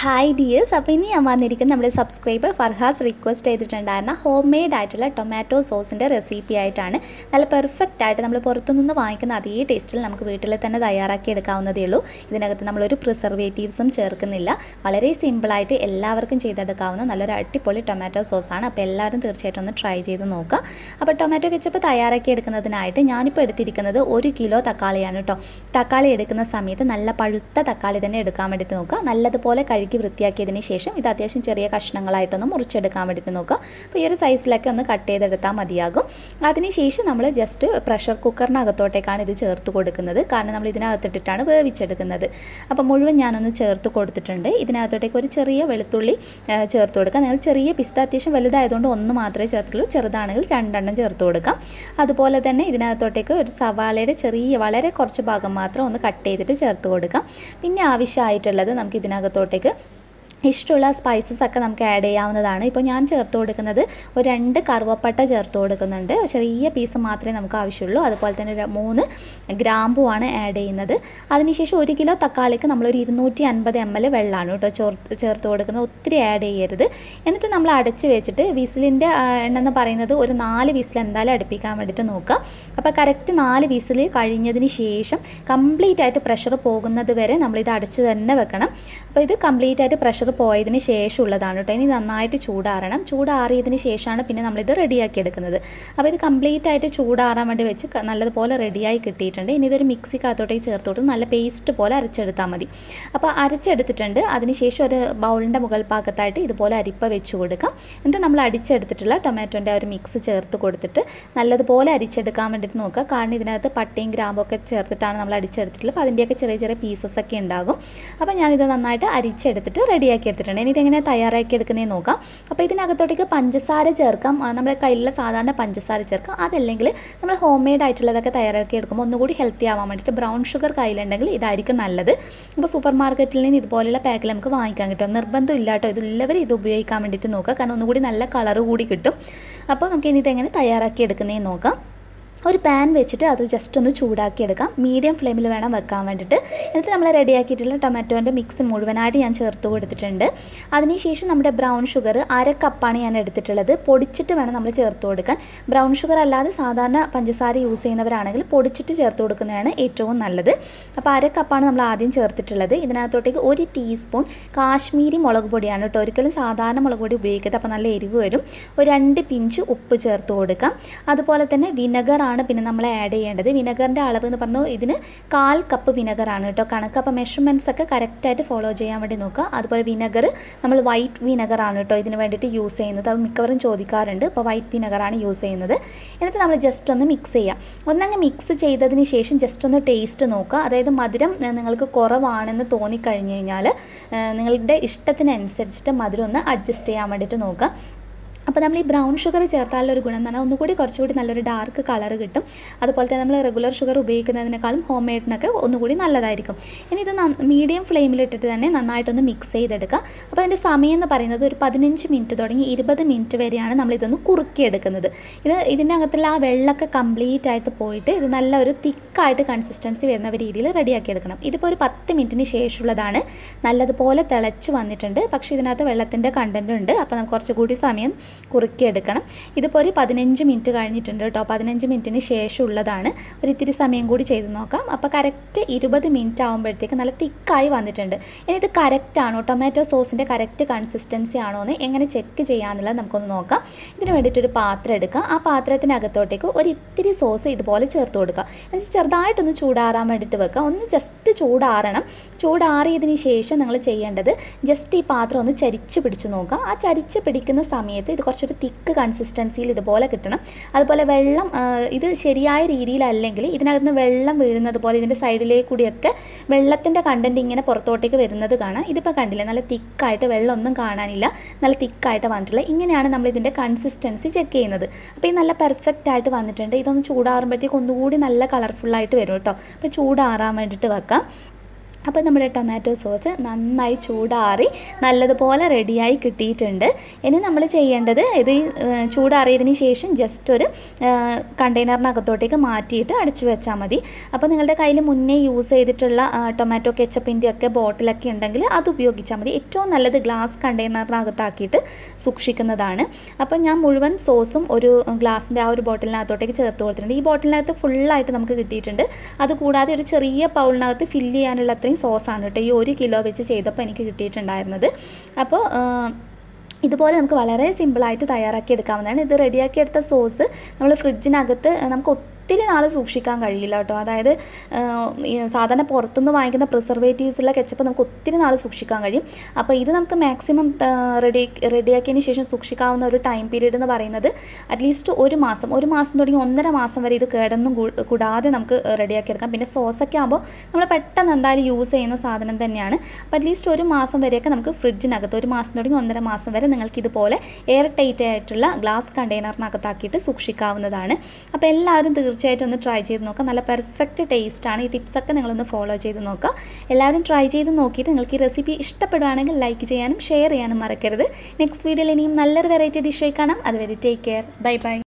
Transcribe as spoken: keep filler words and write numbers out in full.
Hi dears, അപ്പോൾ ഇനി ഞാൻ വന്നിരിക്കുന്ന നമ്മുടെ സബ്സ്ക്രൈബർ ഫർഹാസ് റിക്വസ്റ്റ് ചെയ്തിട്ടുണ്ടായിരുന്ന ഹോം മെയ്ഡ് ആയിട്ടുള്ള ടൊമാറ്റോ സോസിൻ്റെ റെസിപ്പി ആയിട്ടാണ്. നല്ല പെർഫെക്റ്റ് ആയിട്ട് നമ്മൾ പുറത്തുനിന്ന് വാങ്ങിക്കുന്ന അതേ ടേസ്റ്റിൽ നമുക്ക് വീട്ടിൽ തന്നെ തയ്യാറാക്കി എടുക്കാവുന്നതേ ഉള്ളൂ. ഇതിനകത്ത് നമ്മളൊരു പ്രിസർവേറ്റീവ്സും ചേർക്കുന്നില്ല. വളരെ സിമ്പിളായിട്ട് എല്ലാവർക്കും ചെയ്തെടുക്കാവുന്ന നല്ലൊരു അടിപൊളി ടൊമാറ്റോ സോസാണ്. അപ്പോൾ എല്ലാവരും തീർച്ചയായിട്ടും ഒന്ന് ട്രൈ ചെയ്ത് നോക്കുക. അപ്പോൾ ടൊമാറ്റോ കെച്ചപ്പ് തയ്യാറാക്കി എടുക്കുന്നതിനായിട്ട് ഞാനിപ്പോൾ എടുത്തിരിക്കുന്നത് ഒരു കിലോ തക്കാളിയാണ് കേട്ടോ. തക്കാളി എടുക്കുന്ന സമയത്ത് നല്ല പഴുത്ത തക്കാളി തന്നെ എടുക്കാൻ വേണ്ടിയിട്ട് നോക്കുക. നല്ലതുപോലെ കഴുകി വൃത്തിയാക്കിയതിന് ശേഷം ഇത് അത്യാവശ്യം ചെറിയ കഷ്ണങ്ങളായിട്ടൊന്ന് മുറിച്ചെടുക്കാൻ വേണ്ടിയിട്ട് നോക്കുക. അപ്പോൾ ഈ ഒരു സൈസിലൊക്കെ ഒന്ന് കട്ട് ചെയ്തെടുത്താൽ മതിയാകും. അതിനുശേഷം നമ്മൾ ജസ്റ്റ് പ്രഷർ കുക്കറിനകത്തോട്ടേക്കാണ് ഇത് ചേർത്ത് കൊടുക്കുന്നത്. കാരണം നമ്മൾ ഇതിനകത്തിട്ടിട്ടാണ് വേവിച്ചെടുക്കുന്നത്. അപ്പോൾ മുഴുവൻ ഞാനൊന്ന് ചേർത്ത് കൊടുത്തിട്ടുണ്ട്. ഇതിനകത്തോട്ടേക്ക് ഒരു ചെറിയ വെളുത്തുള്ളി ചേർത്ത് കൊടുക്കുക. നിങ്ങൾ ചെറിയ പിസ്ത അത്യാവശ്യം വലുതായതുകൊണ്ട് ഒന്ന് മാത്രമേ ചേർത്തുള്ളൂ. ചെറുതാണെങ്കിൽ രണ്ടെണ്ണം ചേർത്ത് കൊടുക്കാം. അതുപോലെ തന്നെ ഇതിനകത്തോട്ടേക്ക് ഒരു സവാളയുടെ ചെറിയ വളരെ കുറച്ച് ഭാഗം മാത്രം ഒന്ന് കട്ട് ചെയ്തിട്ട് ചേർത്ത് കൊടുക്കാം. പിന്നെ ആവശ്യമായിട്ടുള്ളത് നമുക്ക് ഇതിനകത്തോട്ടേക്ക് ഇഷ്ടമുള്ള സ്പൈസസ് ഒക്കെ നമുക്ക് ആഡ് ചെയ്യാവുന്നതാണ്. ഇപ്പോൾ ഞാൻ ചേർത്ത് കൊടുക്കുന്നത് ഒരു രണ്ട് കറുവപ്പട്ട ചേർത്ത് കൊടുക്കുന്നുണ്ട്. ചെറിയ പീസ് മാത്രമേ നമുക്ക് ആവശ്യമുള്ളൂ. അതുപോലെ തന്നെ മൂന്ന് ഗ്രാമ്പുമാണ് ആഡ് ചെയ്യുന്നത്. അതിനുശേഷം ഒരു കിലോ തക്കാളിക്ക് നമ്മളൊരു ഇരുന്നൂറ്റി അൻപത് എം എൽ വെള്ളമാണ് കേട്ടോ ചോർത്ത് ചേർത്ത് കൊടുക്കുന്നത്. ഒത്തിരി ആഡ് ചെയ്യരുത്. എന്നിട്ട് നമ്മൾ അടച്ച് വെച്ചിട്ട് വിസിലിൻ്റെ എണ്ണെന്ന് പറയുന്നത് ഒരു നാല് വിസിൽ എന്തായാലും അടുപ്പിക്കാൻ വേണ്ടിയിട്ട് നോക്കുക. അപ്പോൾ കറക്റ്റ് നാല് വിസിൽ കഴിഞ്ഞതിന് ശേഷം കംപ്ലീറ്റ് ആയിട്ട് പ്രഷർ പോകുന്നത് വരെ നമ്മളിത് അടച്ച് തന്നെ വെക്കണം. അപ്പോൾ ഇത് കംപ്ലീറ്റ് ആയിട്ട് പ്രഷർ പോയതിന് ശേഷമുള്ളതാണ് കേട്ടോ. ഇനി നന്നായിട്ട് ചൂടാറണം. ചൂടാറിയതിന് ശേഷമാണ് പിന്നെ നമ്മളിത് റെഡിയാക്കി എടുക്കുന്നത്. അപ്പോൾ ഇത് കംപ്ലീറ്റ് ആയിട്ട് ചൂടാറാൻ വേണ്ടി വെച്ച് നല്ലതുപോലെ റെഡിയായി കിട്ടിയിട്ടുണ്ട്. ഇനി ഇതൊരു മിക്സിക്കകത്തോട്ടേക്ക് ചേർത്ത് കൊടുത്ത് നല്ല പേസ്റ്റ് പോലെ അരച്ചെടുത്താൽ മതി. അപ്പോൾ അരച്ചെടുത്തിട്ടുണ്ട്. അതിനുശേഷം ഒരു ബൗളിൻ്റെ മുകൾ ഭാഗത്തായിട്ട് ഇതുപോലെ അരിപ്പ വെച്ച് കൊടുക്കാം. എന്നിട്ട് നമ്മൾ അടിച്ചെടുത്തിട്ടുള്ള ടൊമാറ്റോൻ്റെ ഒരു മിക്സ് ചേർത്ത് കൊടുത്തിട്ട് നല്ലതുപോലെ അരിച്ചെടുക്കാൻ വേണ്ടിയിട്ട് നോക്കുക. കാരണം ഇതിനകത്ത് പട്ടയും ഗ്രാമ്പൊക്കെ ചേർത്തിട്ടാണ് നമ്മൾ അടിച്ചെടുത്തിട്ടുള്ളത്. അപ്പോൾ അതിൻ്റെയൊക്കെ ചെറിയ ചെറിയ പീസസ് ഒക്കെ ഉണ്ടാകും. അപ്പോൾ ഞാനിത് നന്നായിട്ട് അരിച്ചെടുത്തിട്ട് റെഡിയാക്കി എടുത്തിട്ടുണ്ട്. ഇനി ഇതെങ്ങനെ തയ്യാറാക്കി എടുക്കുന്നതെന്ന് നോക്കാം. അപ്പോൾ ഇതിനകത്തോട്ടേക്ക് പഞ്ചസാര ചേർക്കാം. നമ്മുടെ കയ്യിലുള്ള സാധാരണ പഞ്ചസാര ചേർക്കാം. അതല്ലെങ്കിൽ നമ്മൾ ഹോം മെയ്ഡ് ആയിട്ടുള്ളതൊക്കെ തയ്യാറാക്കി എടുക്കുമ്പോൾ ഒന്നുകൂടി ഹെൽത്തി ആവാൻ വേണ്ടിയിട്ട് ബ്രൗൺ ഷുഗർ കയ്യിലുണ്ടെങ്കിൽ ഇതായിരിക്കും നല്ലത്. അപ്പോൾ സൂപ്പർ മാർക്കറ്റിൽ നിന്ന് ഇതുപോലെയുള്ള പാക്കിൽ നമുക്ക് വാങ്ങിക്കാൻ കിട്ടും. നിർബന്ധം ഇല്ല കേട്ടോ. ഇതുള്ളവർ ഇത് ഉപയോഗിക്കാൻ വേണ്ടിയിട്ട് നോക്കുക. കാരണം ഒന്നുകൂടി നല്ല കളർ കൂടി കിട്ടും. അപ്പോൾ നമുക്ക് ഇനി ഇതെങ്ങനെ തയ്യാറാക്കി എടുക്കുന്നതെന്ന് നോക്കാം. ഒരു പാൻ വെച്ചിട്ട് അത് ജസ്റ്റ് ഒന്ന് ചൂടാക്കി എടുക്കാം. മീഡിയം ഫ്ലെയിമിൽ വേണം വെക്കാൻ വേണ്ടിയിട്ട്. എന്നിട്ട് നമ്മൾ റെഡിയാക്കിയിട്ടുള്ള ടൊമാറ്റോൻ്റെ മിക്സ് മുഴുവനായിട്ട് ഞാൻ ചേർത്ത് കൊടുത്തിട്ടുണ്ട്. അതിനുശേഷം നമ്മുടെ ബ്രൗൺ ഷുഗർ അര കപ്പാണ് ഞാൻ എടുത്തിട്ടുള്ളത്. പൊടിച്ചിട്ട് വേണം നമ്മൾ ചേർത്ത് കൊടുക്കാൻ. ബ്രൗൺ ഷുഗർ അല്ലാതെ സാധാരണ പഞ്ചസാര യൂസ് ചെയ്യുന്നവരാണെങ്കിൽ പൊടിച്ചിട്ട് ചേർത്ത് കൊടുക്കുന്നതാണ് ഏറ്റവും നല്ലത്. അപ്പോൾ അര കപ്പാണ് നമ്മൾ ആദ്യം ചേർത്തിട്ടുള്ളത്. ഇതിനകത്തോട്ടേക്ക് ഒരു ടീസ്പൂൺ കാശ്മീരി മുളക് പൊടിയാണ് കേട്ടോ. ഒരിക്കലും സാധാരണ മുളക് പൊടി ഉപയോഗിക്കരുത്. അപ്പോൾ നല്ല എരിവ് വരും. ഒരു രണ്ട് പിഞ്ച് ഉപ്പ് ചേർത്ത് കൊടുക്കാം. അതുപോലെ തന്നെ വിനെഗർ ആണ് പിന്നെ നമ്മൾ ആഡ് ചെയ്യേണ്ടത്. വിനെഗറിൻ്റെ അളവ് എന്ന് പറഞ്ഞാൽ ഇതിന് കാൽ കപ്പ് വിനെഗറാണ് കേട്ടോ കണക്ക്. അപ്പോൾ മെഷർമെൻറ്റ്സ് ഒക്കെ കറക്റ്റായിട്ട് ഫോളോ ചെയ്യാൻ വേണ്ടി നോക്കുക. അതുപോലെ വിനെഗർ നമ്മൾ വൈറ്റ് വിനെഗറാണ് കേട്ടോ ഇതിന് വേണ്ടിയിട്ട് യൂസ് ചെയ്യുന്നത്. അത് മിക്കവരും ചോദിക്കാറുണ്ട്. അപ്പോൾ വൈറ്റ് വിനെഗറാണ് യൂസ് ചെയ്യുന്നത്. എന്നിട്ട് നമ്മൾ ജസ്റ്റ് ഒന്ന് മിക്സ് ചെയ്യുക. ഒന്നങ്ങ് മിക്സ് ചെയ്തതിന് ശേഷം ജസ്റ്റ് ഒന്ന് ടേസ്റ്റ് നോക്കുക. അതായത് മധുരം നിങ്ങൾക്ക് കുറവാണെന്ന് തോന്നിക്കഴിഞ്ഞ് കഴിഞ്ഞാൽ നിങ്ങളുടെ ഇഷ്ടത്തിനനുസരിച്ചിട്ട് മധുരം ഒന്ന് അഡ്ജസ്റ്റ് ചെയ്യാൻ വേണ്ടിയിട്ട് നോക്കുക. അപ്പോൾ നമ്മൾ ഈ ബ്രൗൺ ഷുഗർ ചേർത്താലുള്ള ഒരു ഗുണം എന്ന് പറഞ്ഞാൽ ഒന്നുകൂടി കുറച്ചുകൂടി നല്ലൊരു ഡാർക്ക് കളർ കിട്ടും. അതുപോലെ തന്നെ നമ്മൾ റെഗുലർ ഷുഗർ ഉപയോഗിക്കുന്നതിനേക്കാളും ഹോം മെയ്ഡിനൊക്കെ ഒന്നുകൂടി നല്ലതായിരിക്കും. ഇനി ഇത് മീഡിയം ഫ്ലെയിമിലിട്ടിട്ട് തന്നെ നന്നായിട്ടൊന്ന് മിക്സ് ചെയ്തെടുക്കുക. അപ്പോൾ അതിൻ്റെ സമയം എന്ന് പറയുന്നത് ഒരു പതിനഞ്ച് മിനിറ്റ് തുടങ്ങി ഇരുപത് മിനിറ്റ് വരെയാണ് നമ്മളിതൊന്ന് കുറുക്കിയെടുക്കുന്നത്. ഇത് ഇതിൻ്റെ അകത്തുള്ള ആ വെള്ളമൊക്കെ കംപ്ലീറ്റ് ആയിട്ട് പോയിട്ട് ഇത് നല്ല ഒരു തിക്കായിട്ട് കൺസിസ്റ്റൻസി വരുന്ന രീതിയിൽ റെഡിയാക്കി എടുക്കണം. ഇതിപ്പോൾ ഒരു പത്ത് മിനിറ്റിന് ശേഷമുള്ളതാണ്. നല്ലതുപോലെ തിളച്ച് വന്നിട്ടുണ്ട്. പക്ഷേ ഇതിനകത്ത് വെള്ളത്തിൻ്റെ കണ്ടൻറ്റ് ഉണ്ട്. അപ്പോൾ നമുക്ക് കുറച്ചുകൂടി സമയം കുറുക്കിയെടുക്കണം. ഇതിപ്പോൾ ഒരു പതിനഞ്ച് മിനിറ്റ് കഴിഞ്ഞിട്ടുണ്ട് കേട്ടോ. പതിനഞ്ച് മിനിറ്റിന് ശേഷമുള്ളതാണ്. ഒരു ഇത്തിരി സമയം കൂടി ചെയ്ത് നോക്കാം. അപ്പോൾ കറക്റ്റ് ഇരുപത് മിനിറ്റ് ആകുമ്പോഴത്തേക്ക് നല്ല തിക്കായി വന്നിട്ടുണ്ട്. ഇനി ഇത് കറക്റ്റാണോ, ടൊമാറ്റോ സോസിൻ്റെ കറക്റ്റ് കൺസിസ്റ്റൻസി ആണോ എന്ന് എങ്ങനെ ചെക്ക് ചെയ്യാമെന്നുള്ളത് നമുക്കൊന്ന് നോക്കാം. ഇതിന് വേണ്ടിയിട്ടൊരു പാത്രം എടുക്കുക. ആ പാത്രത്തിനകത്തോട്ടേക്ക് ഒരു ഇത്തിരി സോസ് ഇതുപോലെ ചേർത്ത് കൊടുക്കുക. എന്നിട്ട് ചെറുതായിട്ടൊന്ന് ചൂടാറാൻ വേണ്ടിയിട്ട് വെക്കുക. ഒന്ന് ജസ്റ്റ് ചൂടാറണം. ചൂടാറിയതിന് ശേഷം നിങ്ങൾ ചെയ്യേണ്ടത് ജസ്റ്റ് ഈ പാത്രം ഒന്ന് ചരിച്ച് പിടിച്ച് നോക്കുക. ആ ചരിച്ച് പിടിക്കുന്ന സമയത്ത് ഇത് കുറച്ചൊരു തിക്ക് കൺസിസ്റ്റൻസിയിൽ ഇതുപോലെ കിട്ടണം. അതുപോലെ വെള്ളം ഇത് ശരിയായ രീതിയിലല്ലെങ്കിൽ ഇതിനകത്ത് നിന്ന് വെള്ളം വീഴുന്നത് പോലെ ഇതിൻ്റെ സൈഡിലേക്ക് കൂടിയൊക്കെ വെള്ളത്തിൻ്റെ കണ്ടൻറ്റ് ഇങ്ങനെ പുറത്തോട്ടേക്ക് വരുന്നത് കാണാം. ഇതിപ്പോൾ കണ്ടില്ലേ, നല്ല തിക്കായിട്ട് വെള്ളമൊന്നും കാണാനില്ല, നല്ല തിക്കായിട്ട് വന്നിട്ടുള്ളത്. ഇങ്ങനെയാണ് നമ്മൾ ഇതിൻ്റെ കൺസിസ്റ്റൻസി ചെക്ക് ചെയ്യുന്നത്. അപ്പോൾ ഇത് നല്ല പെർഫെക്റ്റ് ആയിട്ട് വന്നിട്ടുണ്ട്. ഇതൊന്ന് ചൂടാറുമ്പോഴത്തേക്ക് ഒന്നുകൂടി നല്ല കളർഫുള്ളായിട്ട് വരും കേട്ടോ. അപ്പോൾ ചൂടാറാൻ വേണ്ടിയിട്ട് വെക്കാം. അപ്പോൾ നമ്മുടെ ടൊമാറ്റോ സോസ് നന്നായി ചൂടാറി നല്ലതുപോലെ റെഡിയായി കിട്ടിയിട്ടുണ്ട്. ഇനി നമ്മൾ ചെയ്യേണ്ടത് ഇത് ചൂടാറിയതിന് ശേഷം ജസ്റ്റ് ഒരു കണ്ടെയ്നറിനകത്തോട്ടേക്ക് മാറ്റിയിട്ട് അടച്ചു വെച്ചാൽ മതി. അപ്പോൾ നിങ്ങളുടെ കയ്യിൽ മുന്നേ യൂസ് ചെയ്തിട്ടുള്ള ടൊമാറ്റോ കെച്ചപ്പിൻ്റെ ഒക്കെ ബോട്ടിലൊക്കെ ഉണ്ടെങ്കിൽ അത് ഉപയോഗിച്ചാൽ മതി. ഏറ്റവും നല്ലത് ഗ്ലാസ് കണ്ടെയ്നറിനകത്താക്കിയിട്ട് സൂക്ഷിക്കുന്നതാണ്. അപ്പോൾ ഞാൻ മുഴുവൻ സോസും ഒരു ഗ്ലാസിൻ്റെ ആ ഒരു ബോട്ടിലിനകത്തോട്ടേക്ക് ചേർത്ത് കൊടുത്തിട്ടുണ്ട്. ഈ ബോട്ടിലിനകത്ത് ഫുള്ളായിട്ട് നമുക്ക് കിട്ടിയിട്ടുണ്ട്. അതുകൂടാതെ ഒരു ചെറിയ പൗളിനകത്ത് ഫില്ല് ചെയ്യാനുള്ള അത്രയും സോസാണ് കേട്ടോ ഈ ഒരു കിലോ വെച്ച് ചെയ്തപ്പോൾ എനിക്ക് കിട്ടിയിട്ടുണ്ടായിരുന്നത്. അപ്പോൾ ഇതുപോലെ നമുക്ക് വളരെ സിമ്പിളായിട്ട് തയ്യാറാക്കി എടുക്കാവുന്നതാണ്. ഇത് റെഡിയാക്കി എടുത്ത സോസ് നമ്മൾ ഫ്രിഡ്ജിനകത്ത് നമുക്ക് ഒത്തിരി നാൾ സൂക്ഷിക്കാൻ കഴിയില്ല കേട്ടോ. അതായത് സാധാരണ പുറത്തുനിന്ന് വാങ്ങിക്കുന്ന പ്രിസർവേറ്റീവ്സുള്ള കെച്ചപ്പ് നമുക്ക് ഒത്തിരി നാൾ സൂക്ഷിക്കാൻ കഴിയും. അപ്പോൾ ഇത് നമുക്ക് മാക്സിമം റെഡി റെഡിയാക്കിയതിന് ശേഷം സൂക്ഷിക്കാവുന്ന ഒരു ടൈം പീരീഡ് എന്ന് പറയുന്നത് അറ്റ്ലീസ്റ്റ് ഒരു മാസം ഒരു മാസം തുടങ്ങി ഒന്നര മാസം വരെ ഇത് കേടൊന്നും കൂടാതെ നമുക്ക് റെഡിയാക്കി എടുക്കാം. പിന്നെ സോസൊക്കെ ആകുമ്പോൾ നമ്മൾ പെട്ടെന്ന് എന്തായാലും യൂസ് ചെയ്യുന്ന സാധനം തന്നെയാണ്. അപ്പോൾ അറ്റ്ലീസ്റ്റ് ഒരു മാസം വരെയൊക്കെ നമുക്ക് ഫ്രിഡ്ജിനകത്ത് ഒരു മാസം തുടങ്ങി ഒന്നര മാസം വരെ നിങ്ങൾക്ക് ഇതുപോലെ എയർ ടൈറ്റ് ആയിട്ടുള്ള ഗ്ലാസ് കണ്ടെയ്നറിനകത്താക്കിയിട്ട് സൂക്ഷിക്കാവുന്നതാണ്. അപ്പോൾ എല്ലാവരും തീർച്ചയായിട്ടും ഒന്ന് ട്രൈ ചെയ്ത് നോക്കാം. നല്ല പെർഫെക്റ്റ് ടേസ്റ്റാണ്. ഈ ടിപ്സൊക്കെ നിങ്ങളൊന്ന് ഫോളോ ചെയ്ത് നോക്കുക. എല്ലാവരും ട്രൈ ചെയ്ത് നോക്കിയിട്ട് നിങ്ങൾക്ക് ഈ റെസിപ്പി ഇഷ്ടപ്പെടുകയാണെങ്കിൽ ലൈക്ക് ചെയ്യാനും ഷെയർ ചെയ്യാനും മറക്കരുത്. നെക്സ്റ്റ് വീഡിയോയിൽ ഇനിയും നല്ലൊരു വെറൈറ്റി ഡിഷായി കാണാം. അതുവരെ ടേക്ക് കെയർ. Bye bye.